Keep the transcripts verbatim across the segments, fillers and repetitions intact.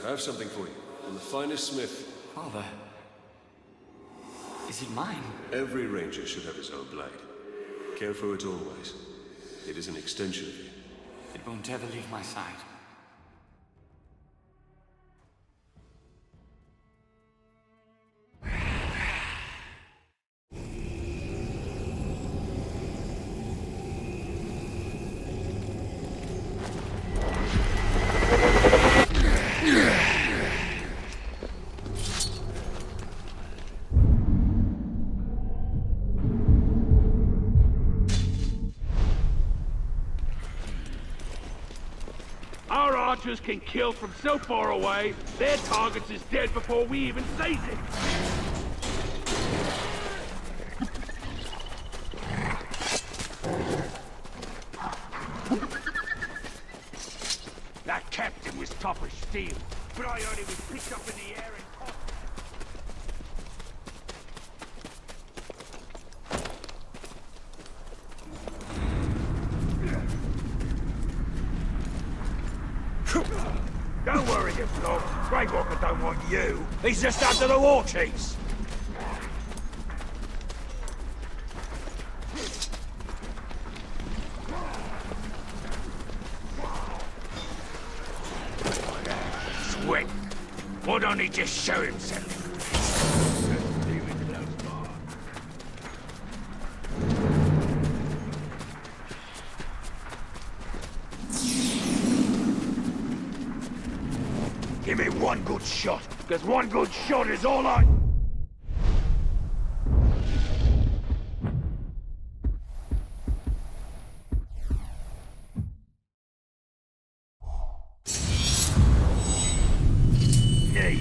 I have something for you. From the finest smith. Father. Is it mine? Every ranger should have his own blade. Care for it always. It is an extension of you. It won't ever leave my side. Archers can kill from so far away, their targets is dead before we even seize it. That captain was tough as steel, but I heard he was picked up in the air and caught. Don't worry, you lot. Grey Walker don't want you. He's just after the war chiefs. Sweet. Why don't he just show himself? Give me one good shot, because one good shot is all I... need.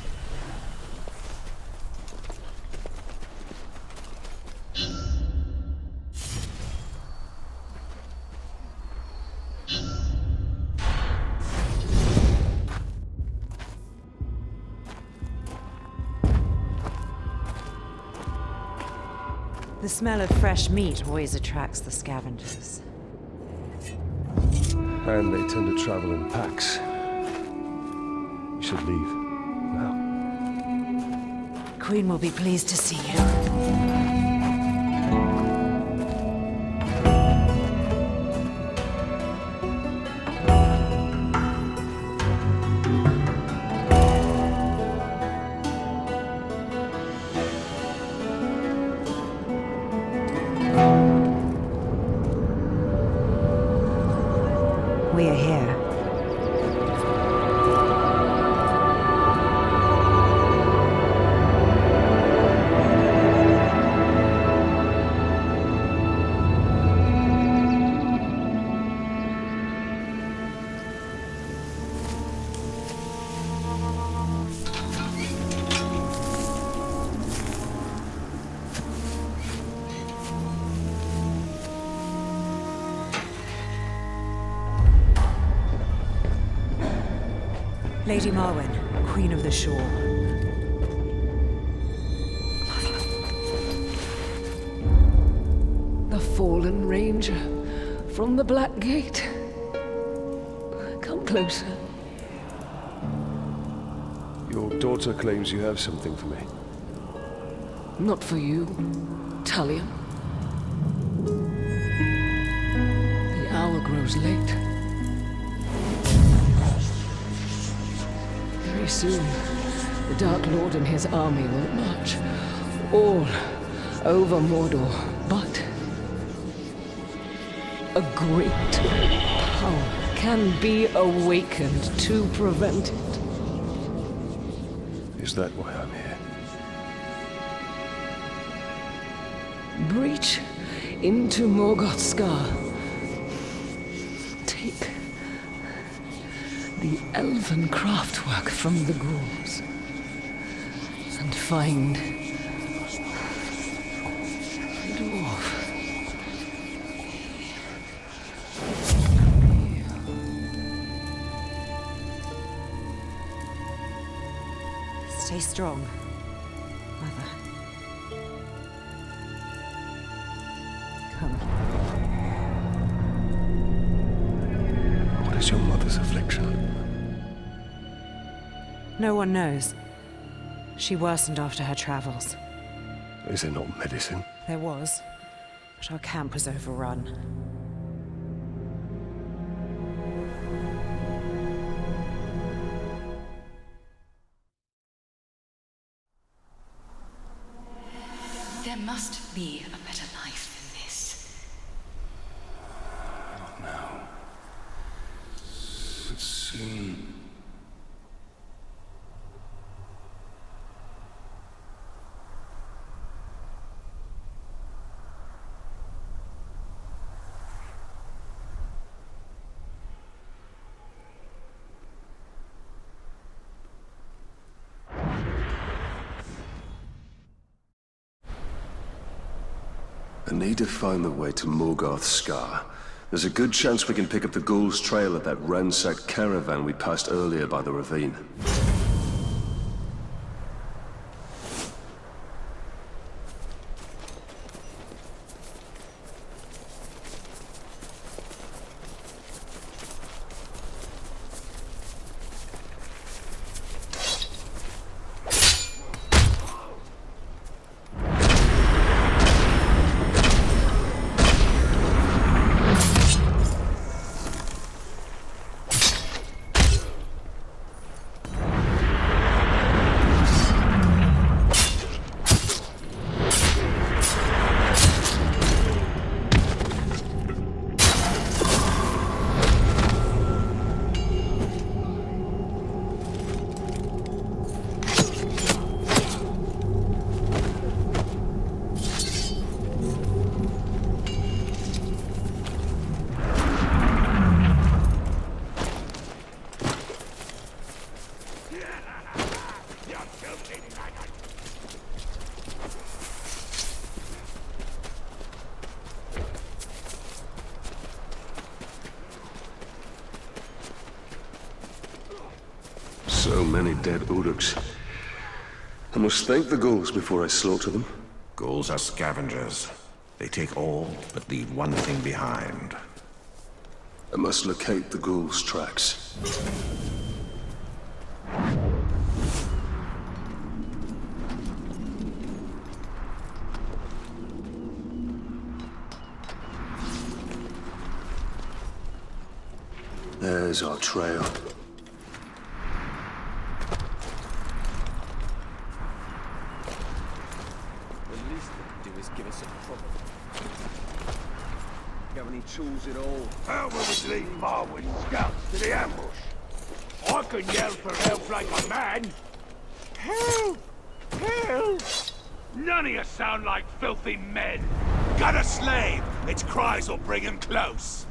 The smell of fresh meat always attracts the scavengers. And they tend to travel in packs. You should leave. Now. Queen will be pleased to see you. We are here. Lady Marwen, Queen of the Shore. The fallen ranger from the Black Gate. Come closer. Your daughter claims you have something for me. Not for you, Talion. The hour grows late. Very soon, the Dark Lord and his army will march all over Mordor, but a great power can be awakened to prevent it. Is that why I'm here? Breach into Morgoth's Scar. Take the elven craftwork from the ghouls and find the dwarf. Stay strong, Mother. Come. What is your mother's affliction? No one knows. She worsened after her travels. Is there not medicine? There was, but our camp was overrun. There must be a better life than this. Not now. But soon. I need to find the way to Morgoth's Scar. There's a good chance we can pick up the Ghoul's trail at that ransacked caravan we passed earlier by the ravine. So many dead Uruks. I must thank the ghouls before I slaughter them. Ghouls are scavengers. They take all, but leave one thing behind. I must locate the ghouls' tracks. There's our trail. Tools at all. How will we lead Marwyn scouts to the ambush? I can yell for help like a man. Help! Help! None of you sound like filthy men. Got a slave. Its cries will bring him close.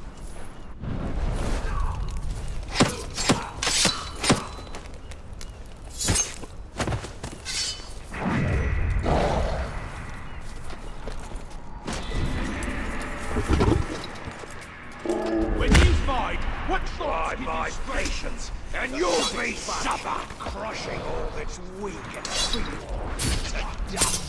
My patience, and you'll be suffer, crushing all that's weak and feeble to dust.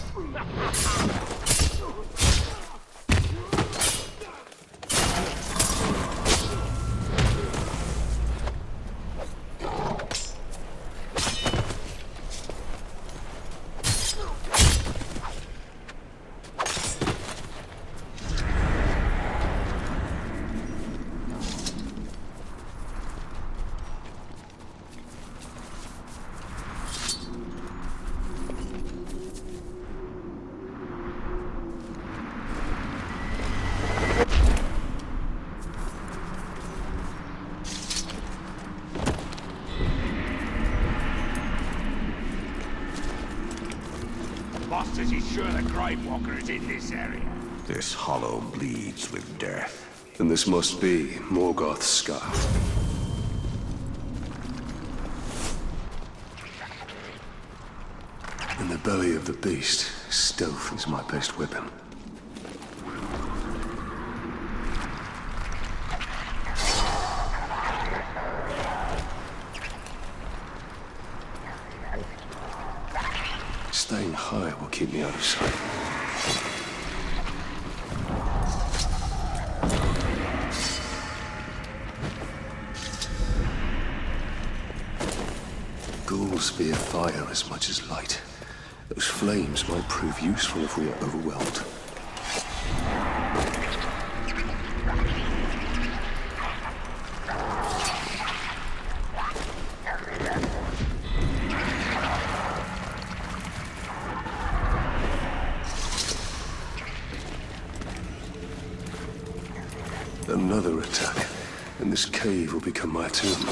Boss says he's sure the Gravewalker is in this area. This hollow bleeds with death. Then this must be Morgoth's Scar. In the belly of the beast, stealth is my best weapon. Staying high will keep me out of sight. ghouls fear fire as much as light. Those flames might prove useful if we are overwhelmed. Another attack, and this cave will become my tomb.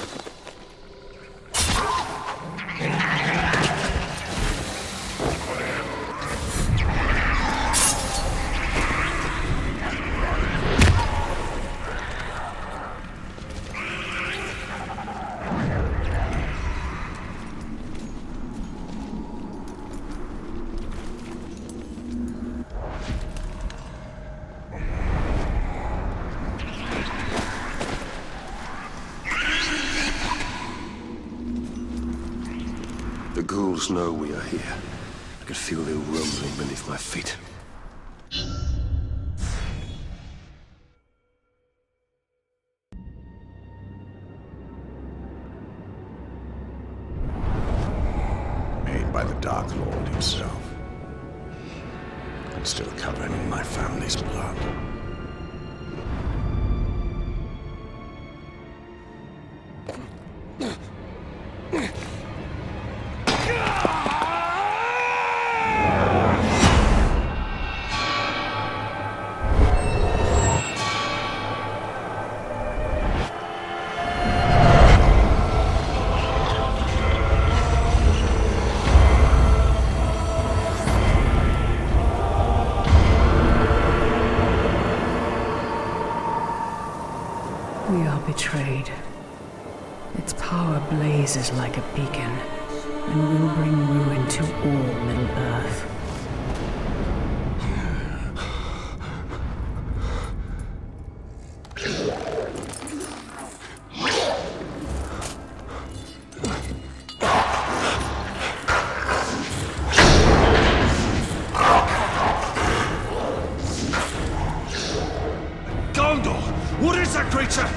The ghouls know we are here. I can feel their rumbling beneath my feet. Made by the Dark Lord himself. And still covered in my family's blood. We are betrayed. Its power blazes like a beacon, and will bring ruin to all Middle-earth. Gondor! What is that creature?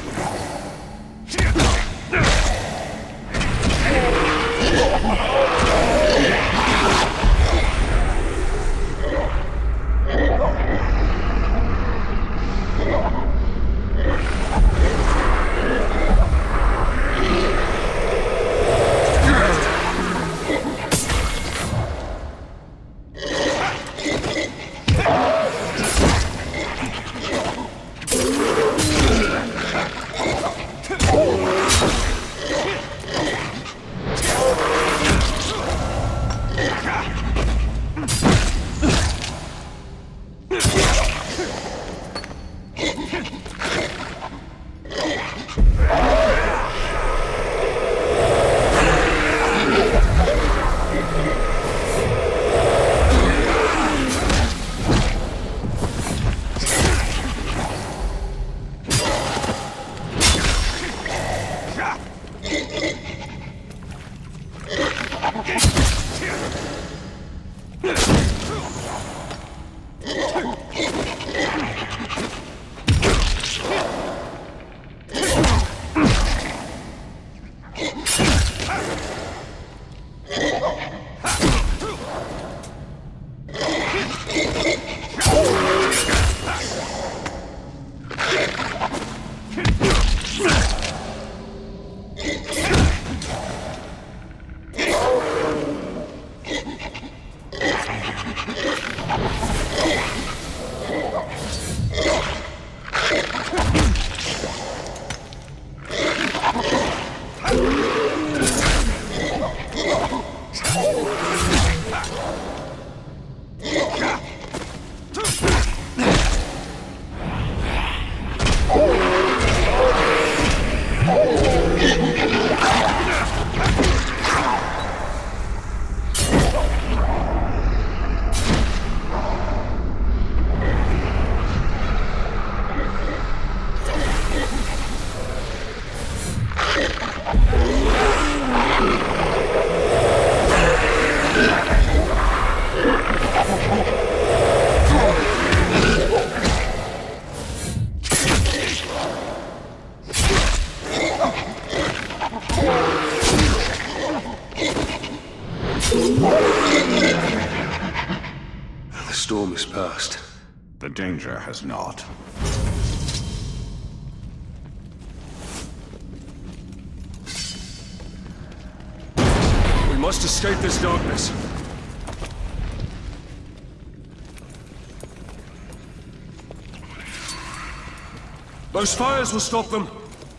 Yeah. The storm is past. The danger has not. We must escape this darkness. Those fires will stop them.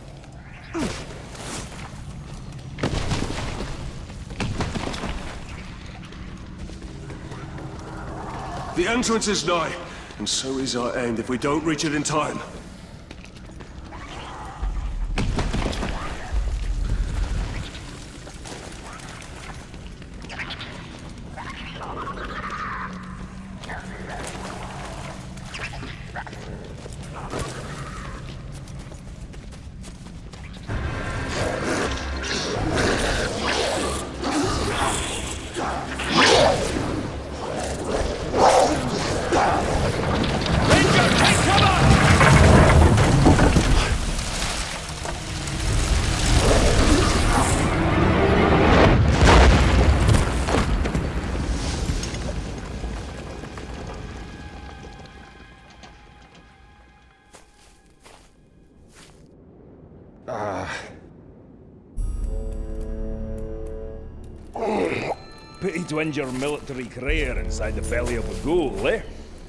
The entrance is nigh, and so is our end if we don't reach it in time. Pity to injure military career inside the belly of a ghoul, eh?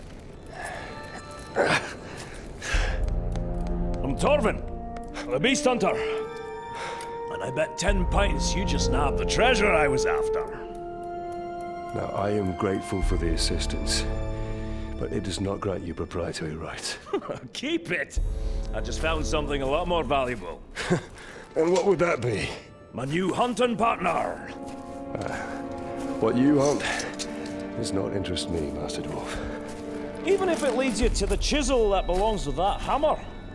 I'm Torvin, the Beast Hunter. And I bet ten pints you just nabbed the treasure I was after. Now, I am grateful for the assistance, but it does not grant you proprietary rights. Keep it! I just found something a lot more valuable. And what would that be? My new hunting partner! Uh, what you hunt does not interest me, Master Dwarf. Even if it leads you to the chisel that belongs with that hammer.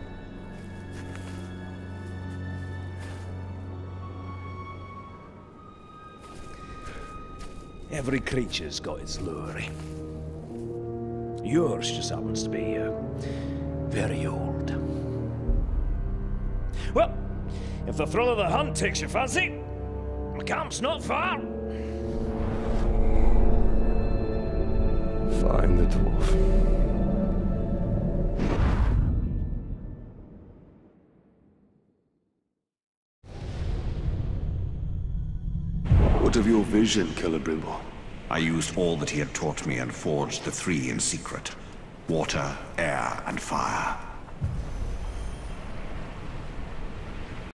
Every creature's got its lure. Yours just happens to be uh, very old. Well, if the thrill of the hunt takes your fancy, my camp's not far. Find the dwarf. What of your vision, Celebrimbor? I used all that he had taught me and forged the three in secret. Water, air, and fire.